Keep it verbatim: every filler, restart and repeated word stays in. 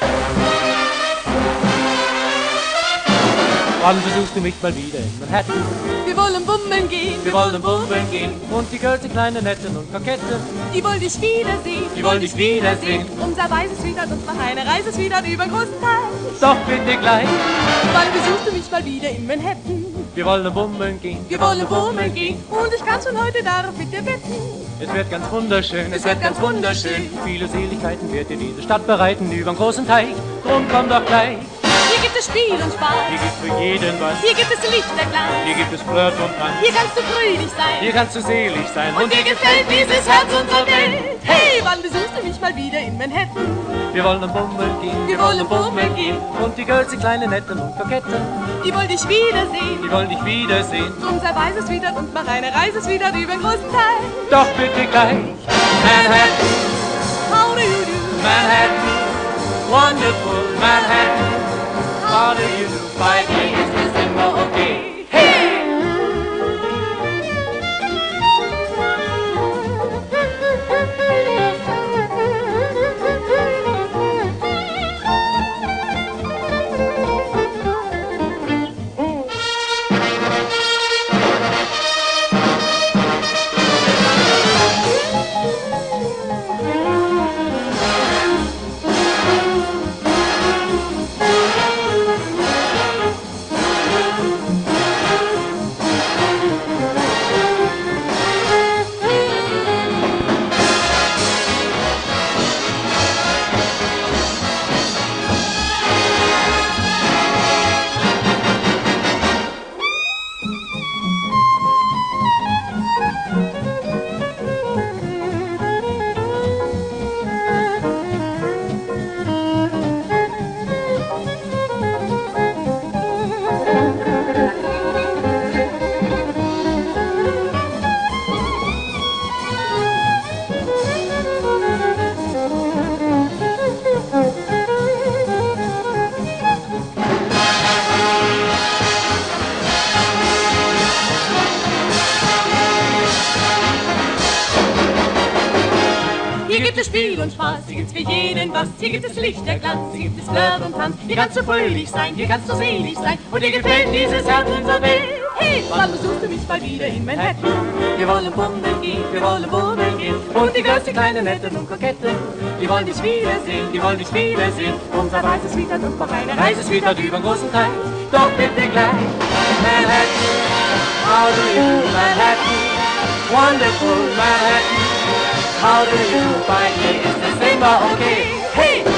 Wann besuchst du mich mal wieder in Manhattan? Wir wollen bummeln gehen, Wir wollen bummeln gehen und die Girls, die kleinen Netten und Koketten, die wollen dich wiedersehen, die wollen dich wiedersehen. Unser weißes Sweetheart und noch eine Reise Sweetheart über den großen Teich. Doch bitte gleich, Wann besuchst du mich mal wieder in Manhattan? wir wollen bummeln gehen, Wir wollen bummeln gehen und ich kann schon heute darauf mit dir wetten. es wird ganz wunderschön, Es wird ganz wunderschön. Viele Seligkeiten wird dir diese Stadt bereiten übern großen Teich. Drum komm doch gleich, Hier gibt es Spiel und Spaß, hier gibt's für jeden was. hier gibt es Lichterglanz, Hier gibt es Flirt und Tanz, hier kannst du fröhlich sein. hier kannst du selig sein. Und dir gefällt dieses Herz unserer Welt. Hey, wann besuchst du mich mal wieder in Manhattan? Wir wollen bummeln gehen, Wir wollen bummeln gehen und die Girls, die kleinen Netten und Koketten, Die wollen dich wiedersehen. die wollen dich wiedersehen. Drum sei weißes Sweetheart und mach eine Reise Sweetheart über den großen Teich. Doch bitte gleich, Manhattan, How do you do? Manhattan, wonderful Manhattan. How do you do? Bei mir ist es immer okay. Hier gibt es Spiel und Spaß, hier gibt's für jeden was. Hier gibt es Lichterglanz, hier gibt es Flirt und Tanz. Hier kannst du fröhlich sein, hier kannst du selig sein. Und dir gefällt dieses Herz unserer Welt. Hey, wann besuchst du mich mal wieder in Manhattan? Wir wollen bummeln gehen, wir wollen bummeln gehen und die Girls, die kleinen Netten und Koketten, die wollen dich wiedersehen, die wollen dich wiedersehen. Unser weißes Sweetheart und noch eine Reise Sweetheart übern großen Teich. Doch bitte gleich, Manhattan, how do you do, Manhattan, wonderful Manhattan. How do you do? Bei mir ist es immer okay. Hey!